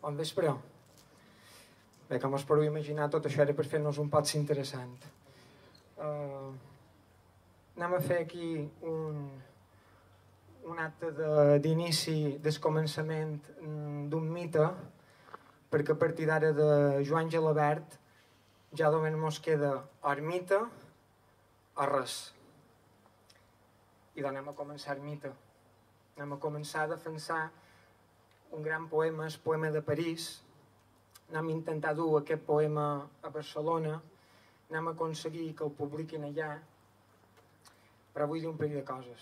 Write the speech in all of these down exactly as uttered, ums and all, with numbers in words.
Bon vespre. Bé, com us podeu imaginar, tot això era per fer-nos un pot interessant. Uh, anem a fer aquí un, un acte d'inici del començament d'un mite, perquè a partir d'ara de Joan Gelabert ja només ens queda o mite o res. I doncs anem a començar el mite. Anem a començar a defensar un gran poema, el poema de París. Anem a intentar dur aquest poema a Barcelona, anem a aconseguir que el publiquin allà, però vull dir un parell de coses.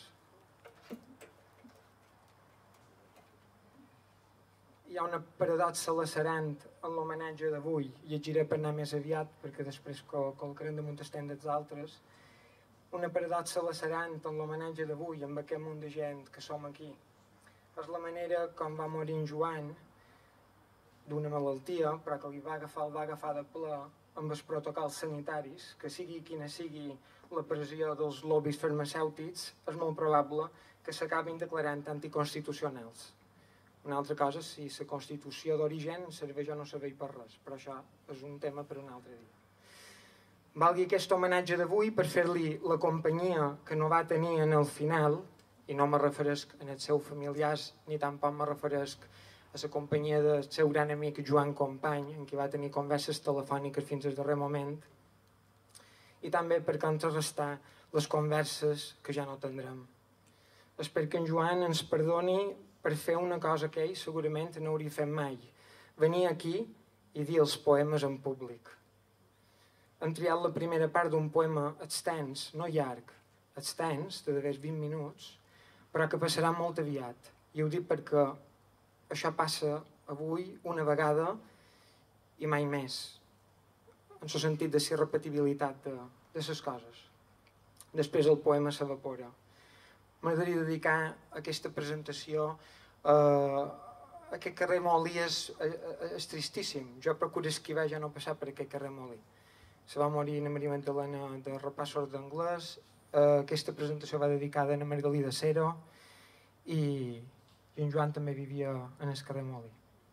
Hi ha una paradoxa lacerant en l'homenatge d'avui, llegiré per anar més aviat, perquè després col·locarem damunt el temps dels altres. Una paradoxa lacerant en l'homenatge d'avui, amb aquest munt de gent que som aquí. És la manera com va morir en Joan, d'una malaltia, però que li va agafar, el va agafar de ple amb els protocols sanitaris, que sigui quina sigui la pressió dels lobbies farmacèutics, és molt probable que s'acabin declarant anticonstitucionals. Una altra cosa, si la Constitució d'origen serveix o no serveix per res, però això és un tema per un altre dia. Valgui aquest homenatge d'avui per fer-li la companyia que no va tenir en el final, i no me referesc en els seus familiars, ni tampoc me referesc a la companyia del seu gran amic Joan Company, en qui va tenir converses telefòniques fins al darrer moment, i també per contrarrestar les converses que ja no tindrem. És perquè en Joan ens perdoni per fer una cosa que ell segurament no hauria fet mai, venir aquí i dir els poemes en públic. Hem triat la primera part d'un poema extens, no llarg, extens, de d'haver vint minuts, però que passarà molt aviat. I ho dic perquè això passa avui una vegada i mai més, en el sentit de la repetibilitat de, de les coses. Després el poema s'evapora. M'agradaria dedicar aquesta presentació a aquest carrer Molí. És, és tristíssim. Jo procuro esquivar ja no passar per aquest carrer Molí. Se va morir Ana Maria Magdalena de repassos d'anglès. Aquesta presentació va dedicada a Ana Margalida Cero i, i en Joan també vivia en el carrer Molí.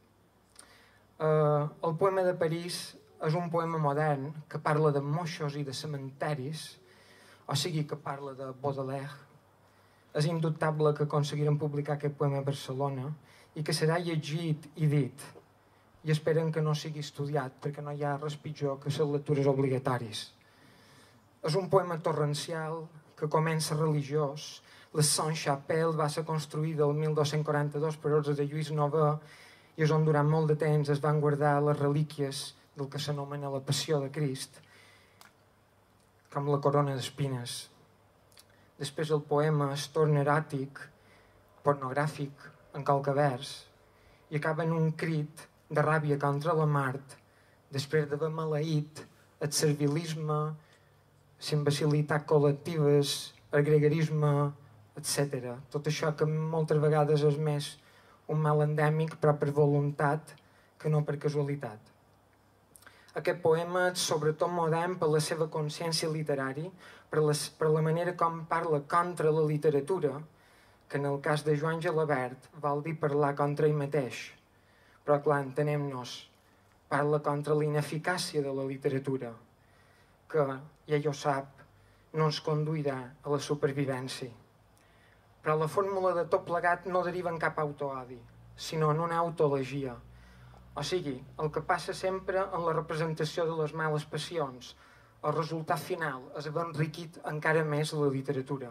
Uh, el poema de París és un poema modern que parla de moixos i de cementaris, o sigui que parla de Baudelaire. És indubtable que aconseguirem publicar aquest poema a Barcelona i que serà llegit i dit, i esperen que no sigui estudiat perquè no hi ha res pitjor que les lectures obligatoris. És un poema torrencial que comença religiós. La Sainte-Chapelle va ser construïda el mil dos-cents quaranta-dos per ordre de Lluís novè i és on durant molt de temps es van guardar les relíquies del que s'anomena la Passió de Crist, com la corona d'espines. Després el poema es torna eròtic, pornogràfic, en qualque vers, i acaba en un crit de ràbia contra la mort, després d'haver maleït el servilisme, les imbecilitats col·lectives, el gregarisme, etcètera. Tot això que moltes vegades és més un mal endèmic, però per voluntat que no per casualitat. Aquest poema és sobretot modern per la seva consciència literària, per, les, per la manera com parla contra la literatura, que en el cas de Joan Gelabert vol dir parlar contra ell mateix. Però clar, entenem-nos, parla contra la ineficàcia de la literatura, que, ja ell ho sap, no ens conduirà a la supervivència. Però la fórmula de tot plegat no deriva en cap autoodi, sinó en una autoelegia. O sigui, el que passa sempre en la representació de les males passions, el resultat final és haver enriquit encara més la literatura.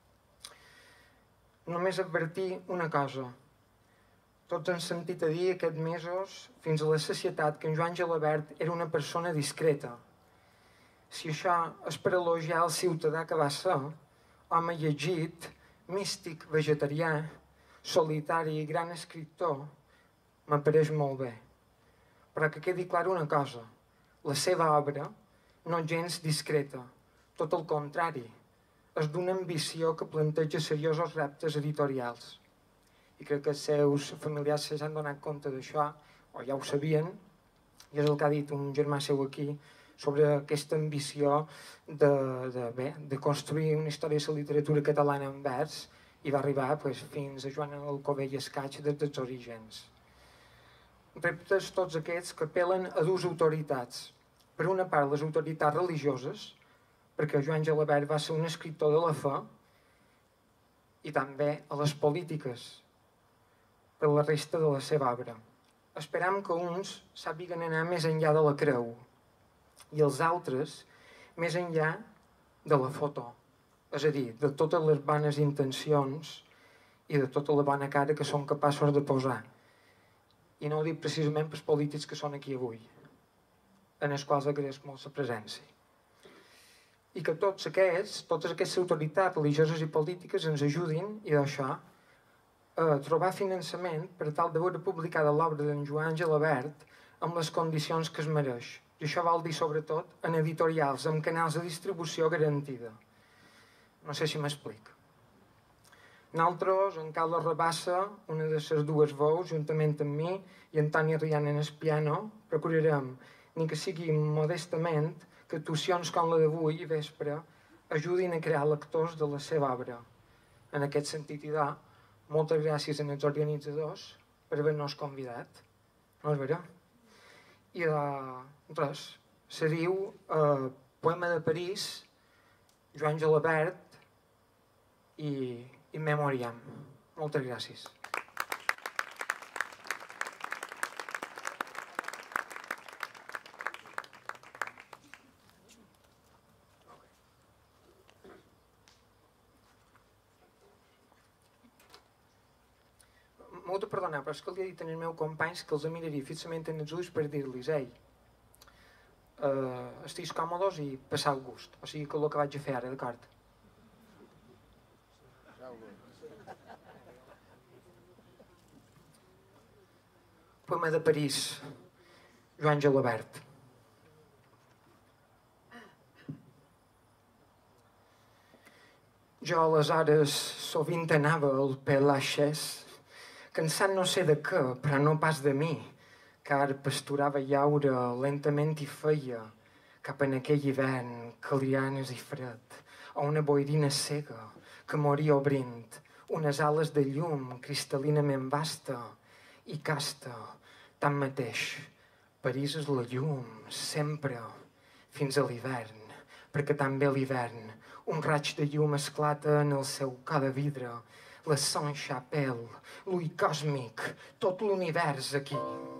Només advertir una cosa. Tots han sentit a dir aquests mesos, fins a la societat, que en Joan Gelabert era una persona discreta. Si això és per elogiar el ciutadà que va ser, home llegit, místic, vegetarià, solitari i gran escriptor, m'apareix molt bé. Però que quedi clara una cosa, la seva obra no és gens discreta, tot el contrari, és d'una ambició que planteja seriosos reptes editorials. I crec que els seus familiars s'han donat compte d'això, o ja ho sabien, i és el que ha dit un germà seu aquí, sobre aquesta ambició de, de, bé, de construir una història de la literatura catalana en vers i va arribar pues, fins a Joan Alcover i Escaig des dels orígens. reptes tots aquests que apel·len a dues autoritats. Per una part, les autoritats religioses, perquè Joan Gelabert va ser un escriptor de la fe, i també a les polítiques, per la resta de la seva obra. Esperam que uns sàpiguen anar més enllà de la creu i els altres més enllà de la foto, és a dir, de totes les bones intencions i de tota la bona cara que són capaços de posar. I no ho dic precisament pels polítics que són aquí avui, en els quals agraeixo molt la presència. I que tots aquests, totes aquestes autoritats religioses i polítiques ens ajudin, i d'això, a trobar finançament per tal de veure publicada l'obra d'en Joan Gelabert amb les condicions que es mereix. I això vol dir, sobretot, en editorials, amb canals de distribució garantida. No sé si m'explico. Nosaltres, en Carles Rabassa, una de les dues veus, juntament amb mi, i Antoni Rian en el piano, procurarem, ni que sigui modestament, que actuacions com la d'avui i vespre ajudin a crear lectors de la seva obra. En aquest sentit, i da, moltes gràcies als organitzadors per haver-nos convidat. No és vera? I de res, se diu eh, Poema de París, Joan Gelabert i In Memoriam. Moltes gràcies. M'ho de perdonar, però és que li he dit als meus companys que els miraria fixament en els ulls per dir-los, ei, uh, estiguis còmodes i passau gust. O sigui que el que vaig a fer ara, d'acord? Poema de París, Joan Gelabert. Jo aleshores sovint anava al Pelaixès, cansat no sé de què, però no pas de mi, car pasturava llaure lentament i feia, cap en aquell hivern calianes i fred, o una boirina cega que moria obrint, unes ales de llum cristal·linament vasta i casta. Tanmateix, París és la llum, sempre, fins a l'hivern, perquè també a l'hivern un raig de llum esclata en el seu cada vidre, la Saint-Chapelle, l'ull còsmic, tot l'univers aquí.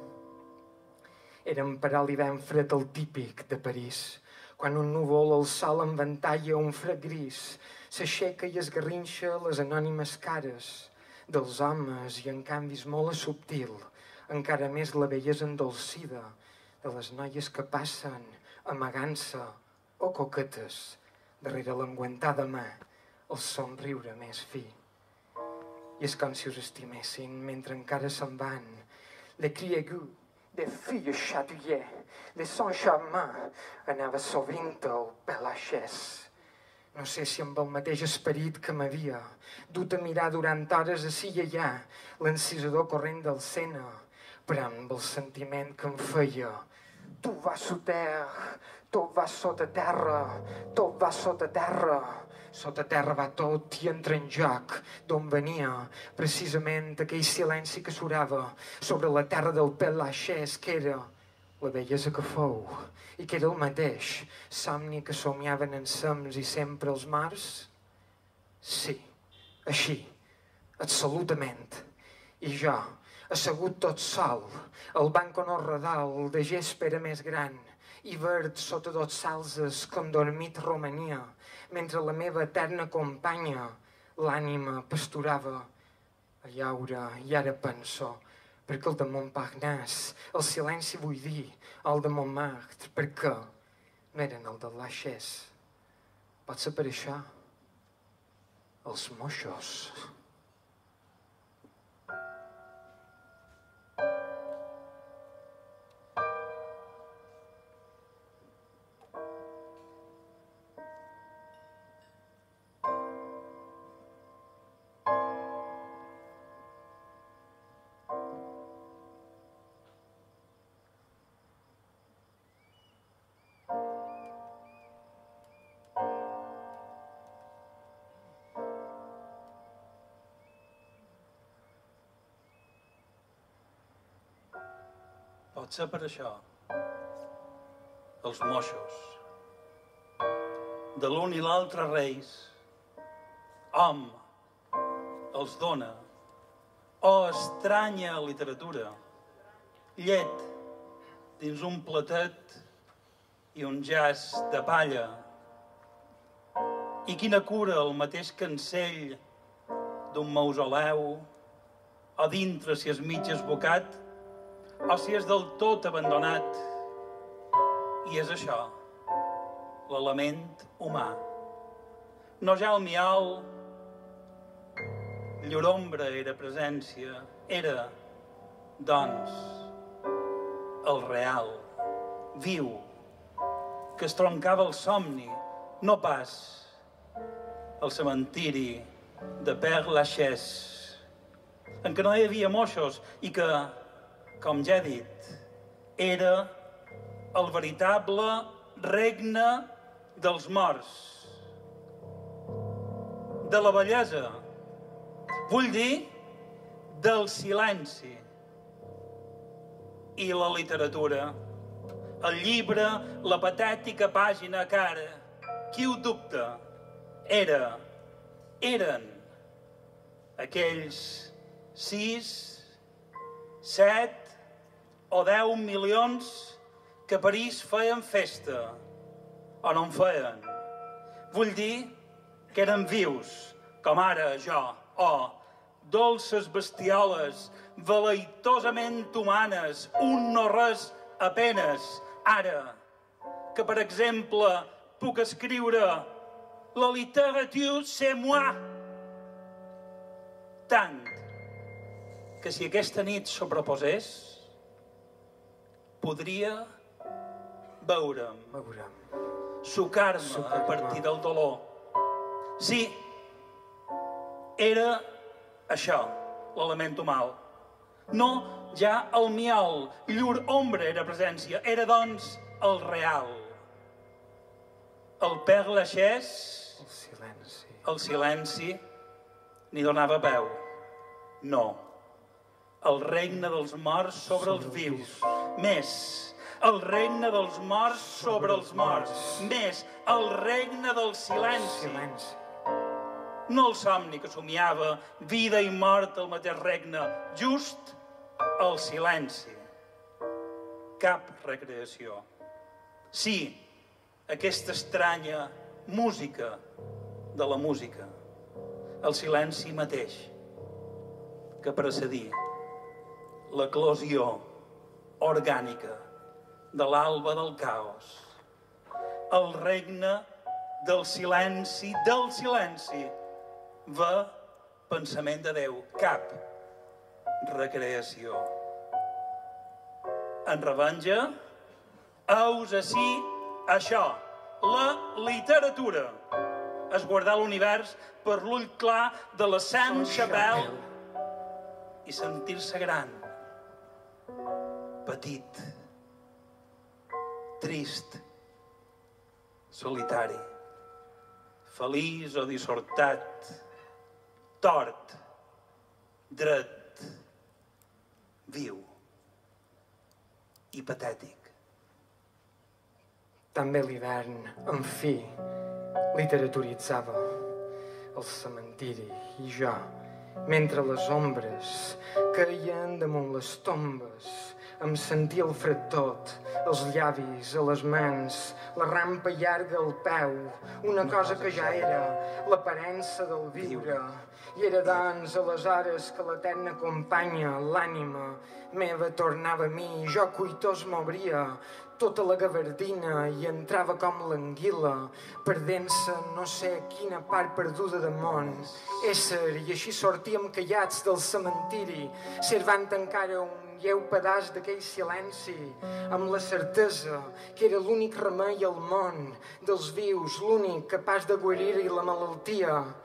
Érem per a l'hivern fred el típic de París, quan un núvol al sol enventalla un fred gris, s'aixeca i esgarrinxa les anònimes cares dels homes i en canvi és molt subtil, encara més la bellesa endolcida de les noies que passen amagant-se o coquetes darrere l'enguantada mà, el somriure més fi. I és com si us estimessin mentre encara se'n van. Le cri aigu des filles chatouillées, de son charmant, anava sovint al Pelaixès. No sé si amb el mateix esperit que m'havia dut a mirar durant hores ací i allà l'encisador corrent del Sena, però amb el sentiment que em feia tu vas sota terra, tot va sota terra, tot va sota terra. Sota terra va tot i entra en joc d'on venia precisament aquell silenci que surava sobre la terra del Pelaixès, que era la bellesa que fou i que era el mateix somni que somiaven ensems i sempre els mars. Sí, així, absolutament. I jo, assegut tot sol, al banc on el redal de gespa era més gran i verd sota dos salzes com dormit romania, mentre la meva eterna companya, l'ànima, pasturava a llaure. I ara penso, perquè el de Montparnasse, el silenci vull dir, el de Montmartre, perquè no eren el de Laixès. Pot ser per això, els moixos. Potser per això els moixos de l'un i l'altre reis, hom els dona, o estranya literatura, llet dins un platet i un jaç de palla. I quina cura el mateix cancell d'un mausoleu, o dintre si és mig esbocat, o si és del tot abandonat. I és això, l'element humà. No ja el miau, llur ombra era presència, era, doncs, el real, viu, que es troncava el somni, no pas el cementiri de Père Lachaise, en què no hi havia moixos i que, com ja he dit, era el veritable regne dels morts, de la bellesa, vull dir, del silenci. I la literatura, el llibre, la patètica pàgina que ara, qui ho dubta, era, eren aquells sis, set o deu milions que a París feien festa, o no en feien. Vull dir que eren vius, com ara jo, o dolces bestioles, veleitosament humanes, un no res apenes, ara, que per exemple puc escriure la literature c'est moi, tant que si aquesta nit sobreposés, podria veure'm, sucar-me a partir del dolor. Sí, era això, l'element humà. No ja el miau, llur ombra era presència, era doncs el real. El Père Lachaise, El silenci. el silenci, n'hi donava veu. No. El regne dels morts sobre els vius. Més, el regne dels morts sobre els morts. Més, el regne del silenci. Silenci. No el somni que somiava vida i mort al mateix regne, just el silenci. Cap recreació. Sí, aquesta estranya música de la música, el silenci mateix que precedia l'eclosió orgànica de l'alba del caos, el regne del silenci, del silenci, ve pensament de Déu, cap recreació. En revenja, heus ací això, la literatura, esguardar l'univers per l'ull clar de la Sainte-Chapelle i sentir-se gran, petit, trist, solitari, feliç o dissortat, tort, dret, viu i patètic. També l'hivern, en fi, literaturitzava el cementiri i jo, mentre les ombres caien damunt les tombes, em sentia el fred tot, els llavis, a les mans, la rampa llarga al peu, una cosa que ja era l'aparença del viure. I era doncs aleshores que l'eterna companya, l'ànima meva, tornava a mi, jo cuitós m'obria tota la gavardina i entrava com l'anguila, perdent-se no sé quina part perduda de món, ésser, i així sortíem callats del cementiri, servant encara un lleu pedaç d'aquell silenci, amb la certesa que era l'únic remei al món dels vius, l'únic capaç de guarir-hi la malaltia,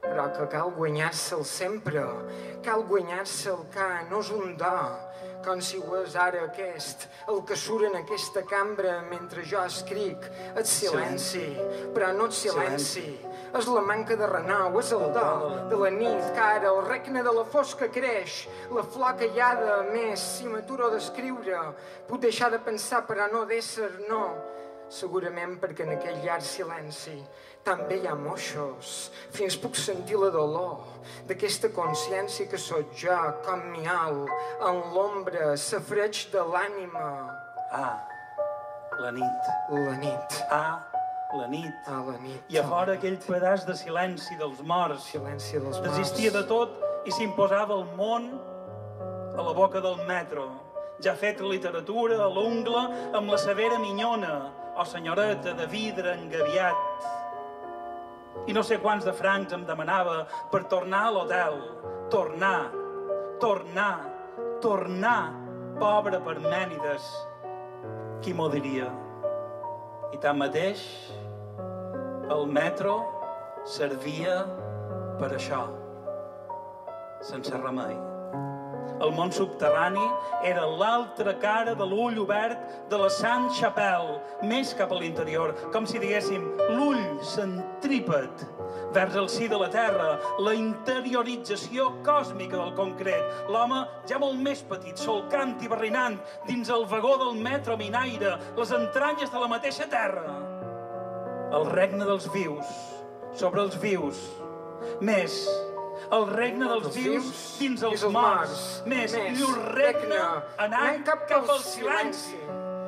però que cal guanyar-se'l sempre, cal guanyar-se'l que no és un do, com si ho és ara aquest, el que surt en aquesta cambra mentre jo escric, el silenci, però no el silenci, és la manca de renou, és el do de la nit, que ara el regne de la fosca creix, la flor callada, més, si m'aturo d'escriure, puc deixar de pensar però no d'ésser, no, segurament perquè en aquell llarg silenci també hi ha moixos, fins puc sentir la dolor d'aquesta consciència que sóc jo, com mial, en l'ombra, safreig de l'ànima. Ah, la nit. La nit. Ah, la nit. Ah, la nit. I a fora aquell pedaç de silenci dels morts. Silenci dels morts. Desistia de tot i s'imposava el món a la boca del metro. Ja fet literatura a l'ungla amb la severa minyona o senyoreta de vidre engaviat. I no sé quants de francs em demanava per tornar a l'hotel. Tornar, tornar, tornar, pobre Parmènides. Qui m'ho diria? I tanmateix, el metro servia per això, sense remei. El món subterrani era l'altra cara de l'ull obert de la Sainte-Chapelle, més cap a l'interior, com si diguéssim l'ull centrípet vers el si de la Terra, la interiorització còsmica del concret, l'home ja molt més petit, solcant i barrinant dins el vagó del metro minaire, les entranyes de la mateixa Terra. El regne dels vius, sobre els vius, més el regne dels vius dins els morts, més llur regne anant cap al silenci.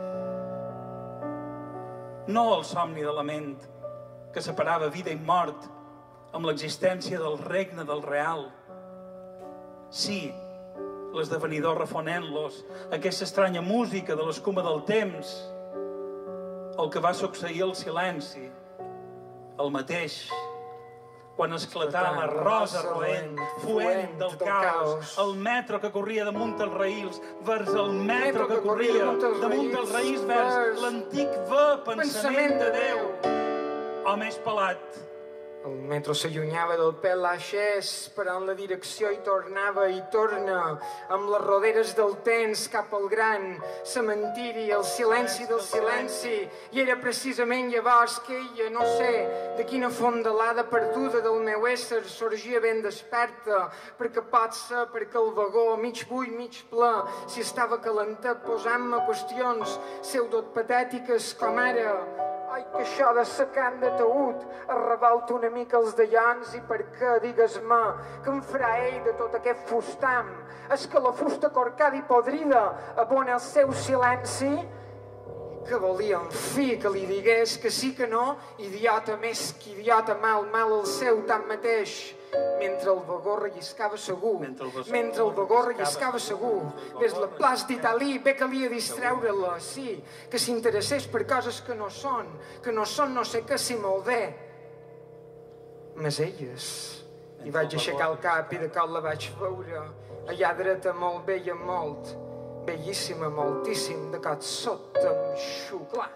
No el somni de la ment que separava vida i mort amb l'existència del regne del real. Sí, l'esdevenidor refonent-los, aquesta estranya música de l'escuma del temps, el que va succeir al silenci, el mateix, quan esclatà la rosa roent, fuent del caos, el metro que corria damunt els raïls, vers el metro que corria damunt els raïls, vers l'antic ve pensament de Déu. Home és pelat. El metro s'allunyava del pèl laixès, però en la direcció hi tornava i torna, amb les roderes del temps cap al gran cementiri, el silenci del silenci. I era precisament llavors que ella, no sé de quina fondalada perduda del meu ésser, sorgia ben desperta, perquè pot ser perquè el vagó, mig buit, mig ple, si estava calentat posant-me qüestions pseudopatètiques com ara: ai, que això de secant de taüt arrebalta una mica els dallons i per què, digues-me, que en farà ell de tot aquest fustam? És que la fusta corcada i podrida abona el seu silenci? Que volia, en fi, que li digués que sí que no, idiota més que idiota, mal, mal el seu tanmateix. Mentre el vagó relliscava segur, mentre el vagó relliscava segur, des la plaça d'Italí, bé calia distreure-la, sí, que s'interessés per coses que no són, que no són no sé què, si molt bé. Mas elles, i vaig aixecar el cap i de cop la vaig veure, allà dreta molt bella, molt, bellíssima, moltíssim, de cop sota amb xuclar.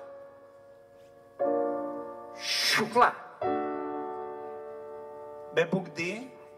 Xuclar. Bé puc dir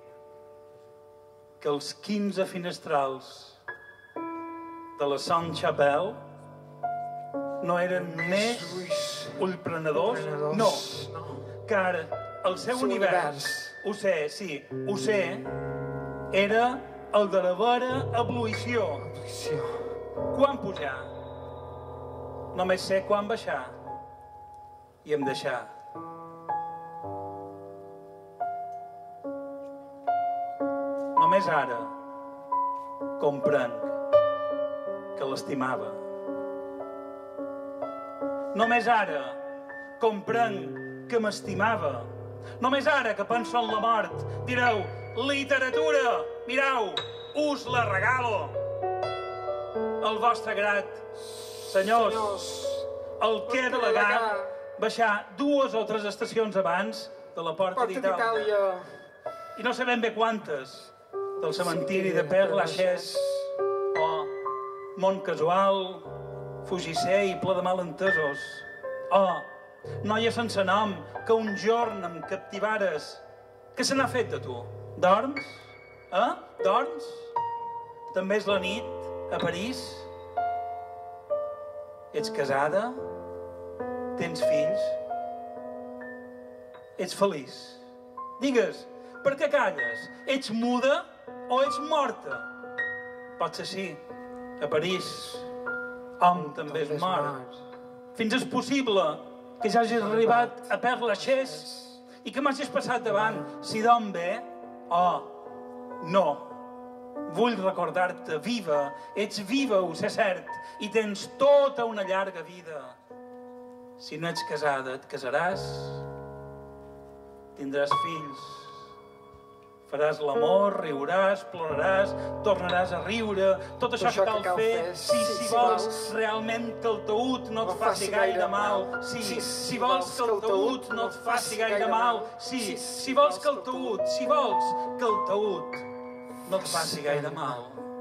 que els quinze finestrals de la Sainte-Chapelle no eren més ullprenedors, no, car el seu univers, ho sé, sí, ho sé, era el de la vera ebluïció. Quan pujar? Només sé quan baixar i em deixar. Només ara comprenc que l'estimava. Només ara comprenc que m'estimava. Només ara que penso en la mort, direu, literatura, mireu, us la regalo. El vostre grat, senyors, el que he delegat baixar dues o tres estacions abans de la Porta d'Itàlia. I no sabem bé quantes, del cementiri de Père Lachaise, o món casual, fugisser i ple de malentesos. Oh, noia sense nom, que un jorn em captivares, Què se n'ha fet de tu? Dorms? Eh? Dorms? També és la nit a París? Ets casada? Tens fills? Ets feliç? Digues, per què calles? Ets muda o ets morta? Pot ser sí. A París, hom també és mort. Fins és possible que ja hagis arribat a Père Lachaise i que m'hagis passat davant. Si dorm bé, oh, no. Vull recordar-te viva. Ets viva, ho sé cert, i tens tota una llarga vida. Si no ets casada, et casaràs, tindràs fills, faràs l'amor, riuràs, ploraràs, tornaràs a riure, tot això que cal fer, si, si vols realment que el taüt no et faci gaire mal, si, si vols que el taüt no et faci gaire mal, si, si vols que el taüt, si vols que el taüt no et faci gaire mal.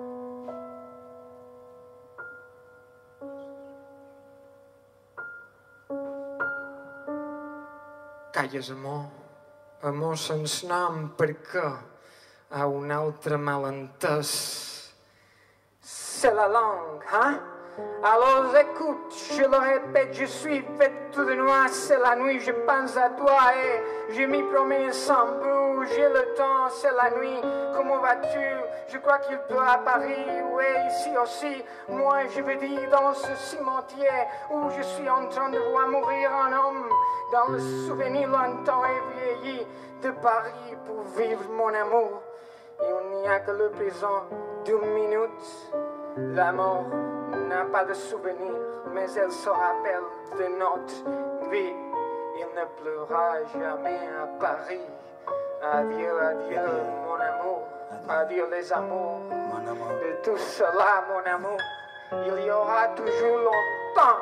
Calles, amor. Amor sense nom, perquè hi ha un altre malentès. C'est la langue, hein? Alors écoute, je le répète, je suis faite tout de noir, c'est la nuit, je pense à toi et je m'y promets sans bout, j'ai le temps, c'est la nuit, comment vas-tu? Je crois qu'il pleut à Paris, oui, ici aussi, moi je veux dire dans ce cimetière où je suis en train de voir mourir un homme, dans le souvenir longtemps et vieilli de Paris pour vivre mon amour. Il n'y a que le présent d'une minute, la mort n'a pas de souvenir, mais elle se rappelle de notre vie. Il ne pleura jamais à Paris. Adieu, adieu, mon amour. Adieu, les amours. De tout cela, mon amour, il y aura toujours longtemps.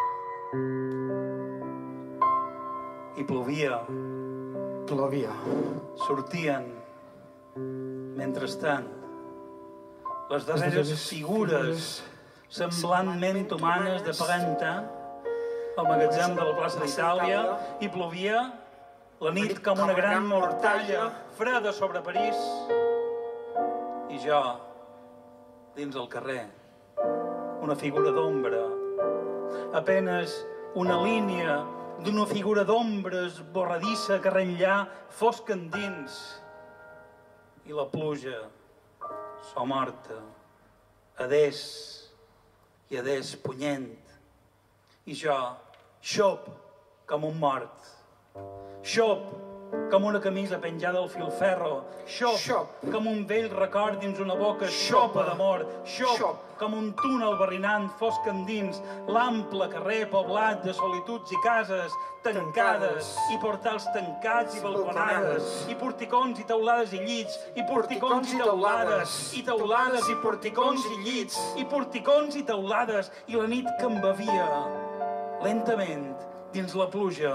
I plovia. Plovia. Sortien, mentrestant, les darreres figures semblantment humanes de Paganta al magatzem de la plaça d'Itàlia, i plovia la nit com una gran mortalla freda sobre París, i jo dins el carrer, una figura d'ombra, apenes una línia d'una figura d'ombra esborradissa que renllà fosc endins, i la pluja so morta, adés i adés punyent, i jo xop com un mort, xop com una camisa penjada al filferro, xop com un vell record dins una boca xopa d'amor, xop com un túnel barrinant fosc endins, l'ample carrer poblat de solituds i cases tancades, i portals tancats i balconades, i porticons i teulades i llits, i porticons i teulades, i teulades i porticons i llits, i porticons i teulades, i la nit que embevia lentament dins la pluja,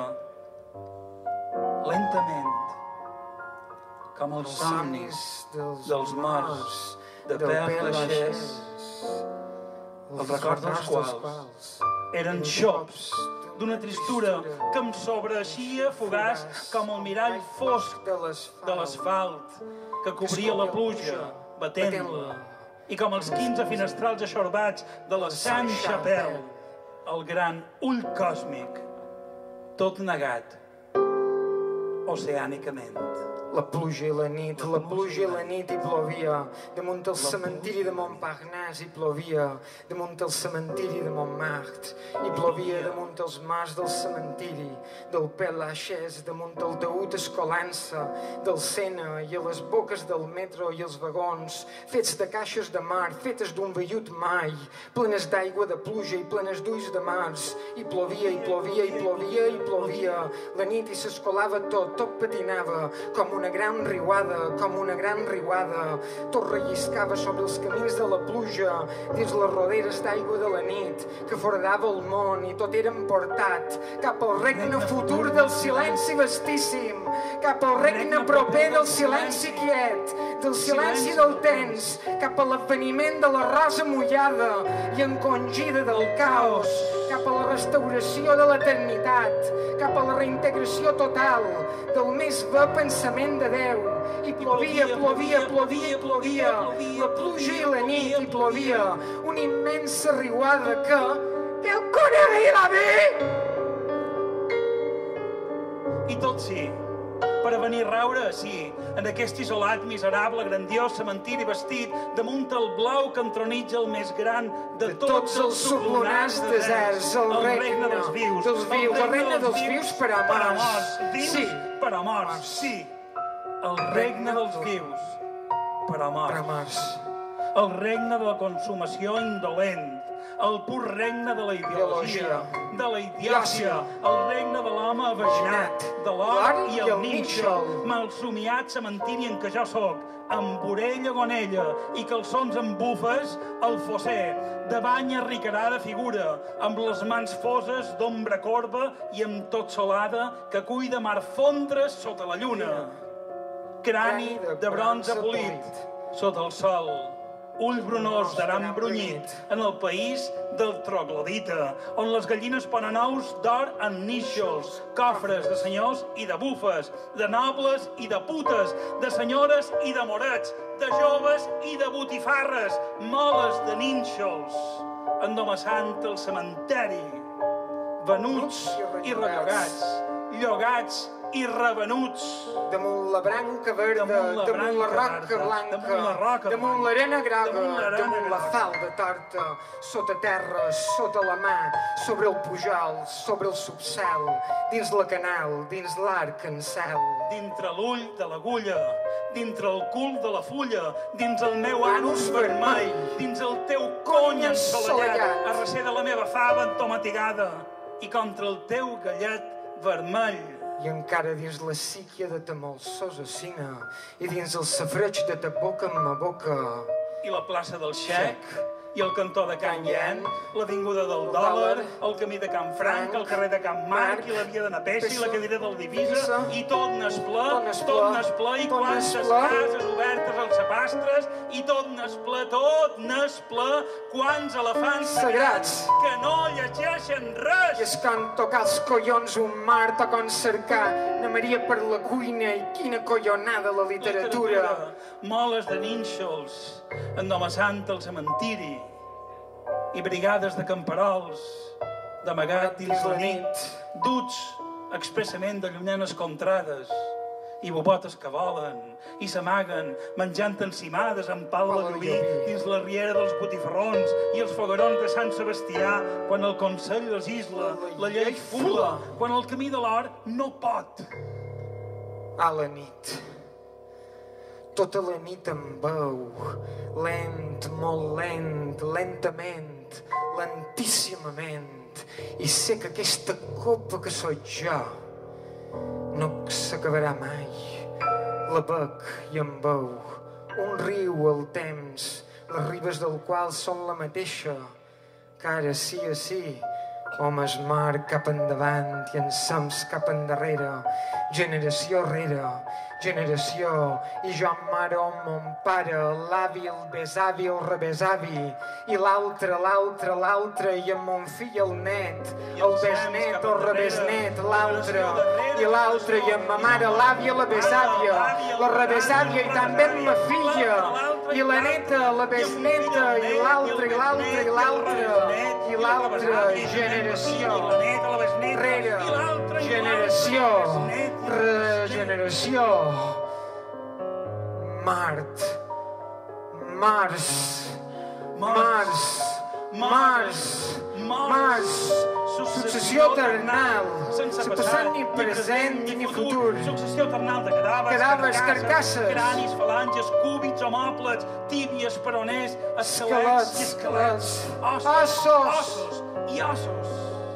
lentament, com els somnis dels morts de Père Lachaise, els records dels quals eren xops d'una tristura que em sobreeixia fugaç com el mirall fosc de l'asfalt que cobria la pluja batent-la, i com els quinze finestrals aixorbats de la Sainte-Chapelle, el gran ull còsmic, tot negat oceànicament. La pluja i la nit, la pluja i la nit i plovia, damunt el cementiri de Montparnasse i plovia, damunt el cementiri de Montmartre, i plovia damunt els mars del cementiri, del Père Lachaise, damunt el taüt escolant-se, del Sena i a les boques del metro i els vagons, fets de caixes de mar, fetes d'un vellut mai, plenes d'aigua de pluja i plenes d'ulls de mars, i plovia, i plovia, i plovia, i plovia, la nit i s'escolava tot, tot patinava, com una gran riuada, com una gran riuada, tot relliscava sobre els camins de la pluja, dins les roderes d'aigua de la nit, que foradava el món i tot era emportat cap al regne futur del silenci vastíssim, cap al regne proper del silenci quiet, del silenci del temps, cap a l'adveniment de la rosa mullada i encongida del caos, cap a la restauració de l'eternitat, cap a la reintegració total del més bé pensament pensament de Déu. I plovia, plovia, plovia, plovia, la pluja i la nit, i plovia una immensa riuada que... que el conegué la bé! I tot sí, per a venir a raure, sí, en aquest isolat, miserable, grandiós cementiri vestit damunt el blau que entronitja el més gran de tots els sublunars deserts, el regne dels vius, dels vius, el regne dels vius per a morts. Sí, per a morts, sí. El regne dels vius per a morts. El regne de la consumació indolent, el pur regne de la ideologia, de la idiòcia, el regne de l'home avaginat, de l'or i el nínxol, malsomiat cementiri en què jo soc, amb orella gonella i calçons amb bufes, el fosser, de banya ricarada figura, amb les mans foses d'ombra corba i amb tot solada que cull de mar fondres sota la lluna. Crani de bronze polit, sota el sol. Ull brunós d'aram brunyit en el país del troglodita, on les gallines ponen ous d'or en nínxols, cofres de senyors i de bufes, de nobles i de putes, de senyores i de morets, de joves i de botifarres, moles de nínxols, endomassant el cementeri, venuts i rellogats, llogats i revenuts. Damunt la branca verda, damunt la roca blanca, damunt l'arena groga, damunt la falda torta, sota terra, sota la mà, sobre el pujol, sobre el subcel, dins la canal, dins l'arc en cel. Dintre l'ull de l'agulla, dintre el cul de la fulla, dins el meu anus vermell, dins el teu cony ensolallat, a recer de la meva fava entomatigada, i contra el teu gallet vermell. I encara dins la síquia de ta molsosa sina, i dins el safreig de ta boca en ma boca. I la plaça del Xec, i el cantó de Can Llen, l'avinguda del dòlar, el camí de Can Franc, el carrer de Can Marc, i la via de Napesa, i la cadira del Divisa, i tot n'és ple, tot n'és ple, i quantes cases obertes als sapastres, i tot n'és ple, tot n'és ple, quants elefants sagrats que no llegeixen res. I és com tocar els collons un mar, tocant cercar na Maria per la cuina, i quina collonada la literatura. Moles de nínxols, endomassant el cementiri, i brigades de camperols, d'amagat dins la nit, duts expressament de llunyanes contrades, i bobotes que volen, i s'amaguen, menjant encimades amb pal de llubí dins la riera dels botifarrons i els foguerons de Sant Sebastià, quan el Consell legisla, la llei fula, quan el camí de l'or no pot. A la nit, tota la nit em veu, lent, molt lent, lentament, lentíssimament, i sé que aquesta copa que soc jo no s'acabarà mai. La bec i em veu, un riu al temps, les ribes del qual són la mateixa, que ara sí a sí, homes mar cap endavant i ensems cap endarrere, generació rere generació, i jo em mare o mon pare, l'avi, el besavi, el rebesavi, i l'altre, l'altre, l'altre, i amb mon fill el net, el besnet, el rebesnet, l'altre, i l'altre, i amb ma mare, l'àvia, la besàvia, la rebesàvia, i també amb ma filla, i la neta, la besneta, i l'altre, i l'altre, i l'altre, i l'altra generació, rere generació, regeneració. Mart, Mars, Mars, Mars, Mars, successió eternal, sense passat ni present ni futur, successió eternal de cadàvers, cadàvers, carcasses, cranis, falanges, cúbits, homòplets, tíbies, peroners, esquelets i esquelets, ossos, ossos i ossos.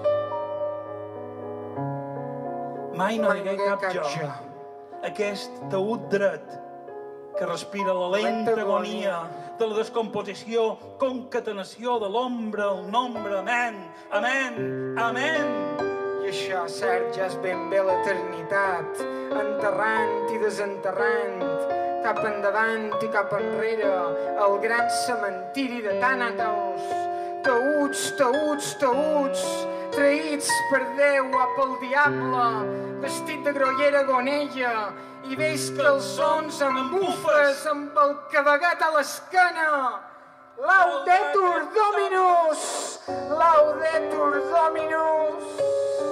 Mai no hi ha cap jo. Aquest taüt dret que respira la lenta agonia de la descomposició, concatenació de l'ombra, el nombre, amén, amén, amén. I això, cert, ja és ben bé l'eternitat, enterrant i desenterrant, cap endavant i cap enrere, el gran cementiri de tànatos, taüts, taüts, taüts, traïts per Déu o pel diable, vestit de grollera gonella, i veus calçons amb bufes, amb el cabegat a l'esquena. Laudetur Dominus! Laudetur Dominus!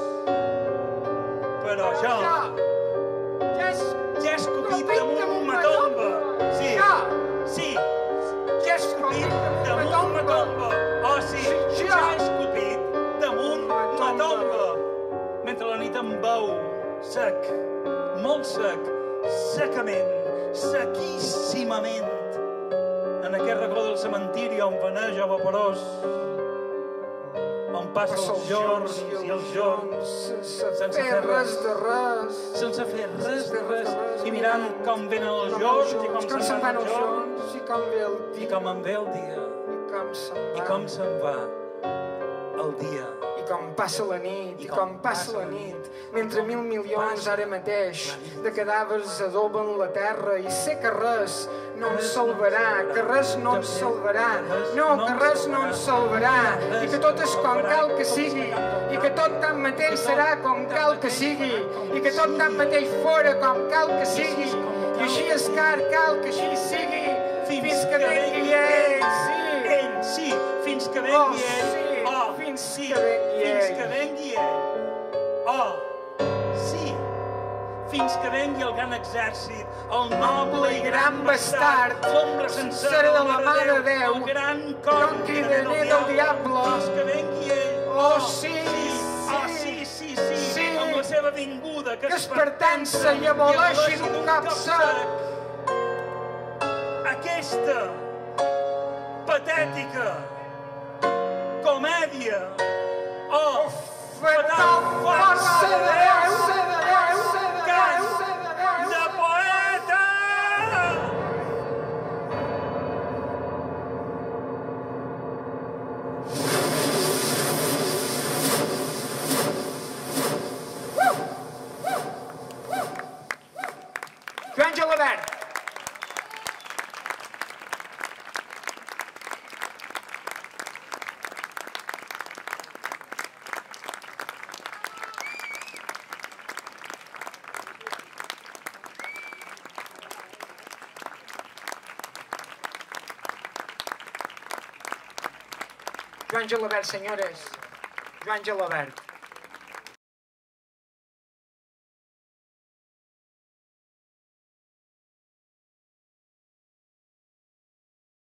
Però jo Ja, ja és... ja he escopit damunt una tomba. Sí, Ja, sí, ja és escopit damunt una tomba. Oh, sí, ja he escopit damunt una tomba. Mentre la nit em veu sec, molt sec, secament, sequíssimament, en aquest racó del cementiri on vaneja vaporós, on passen els jorns i els jorns, sense fer res de res, sense fer res de res, i mirant com venen els jorns i com se'n van els jorns, i com ve el dia, i com en ve el dia, i com se'n va, i com se'n va el dia, i com passa la nit, i com passa la nit, mentre mil milions ara mateix de cadàvers adoben la terra, i sé que res no ens salvarà, que res no ens salvarà, no, que res no ens salvarà, i que tot és com cal que sigui, i que tot tanmateix serà com cal que sigui, i que tot tanmateix fora com cal que sigui, i així és car cal que així sigui, fins que vengui ell, sí, ell, sí, fins que vengui ell, oh, fins sí, que vengui fins ell, que vengui ell, oh, sí, fins que vengui el gran exèrcit, el noble i gran bastard, l'ombra sencera de la Mare de Déu, el gran conquer del diable, fins que vengui ell, oh, sí, oh, sí, sí, sí, sí, amb la seva vinguda, que es pertença i aboleixi d'un cop sec. Aquesta patètica comèdia, oh, fatal força de Déu, cant de poeta! Joan Gelabert. Joan Gelabert, senyores. Joan Gelabert.